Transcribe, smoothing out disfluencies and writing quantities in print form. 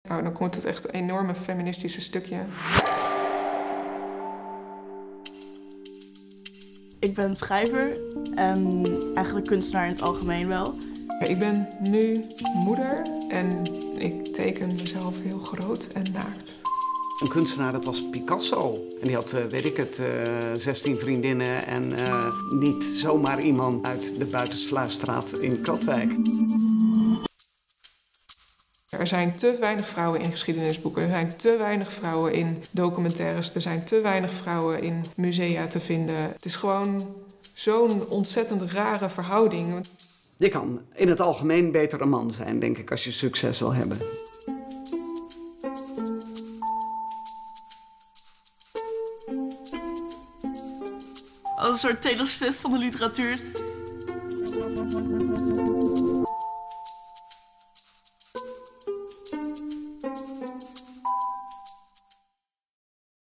Nou, dan komt het echt een enorme feministische stukje. Ik ben schrijver en eigenlijk kunstenaar in het algemeen wel. Ik ben nu moeder en ik teken mezelf heel groot en naakt. Een kunstenaar, dat was Picasso. En die had, 16 vriendinnen en niet zomaar iemand uit de Buitensluisstraat in Katwijk. Er zijn te weinig vrouwen in geschiedenisboeken. Er zijn te weinig vrouwen in documentaires. Er zijn te weinig vrouwen in musea te vinden. Het is gewoon zo'n ontzettend rare verhouding. Je kan in het algemeen beter een man zijn, denk ik, als je succes wil hebben. Als een soort Taylor Swift van de literatuur.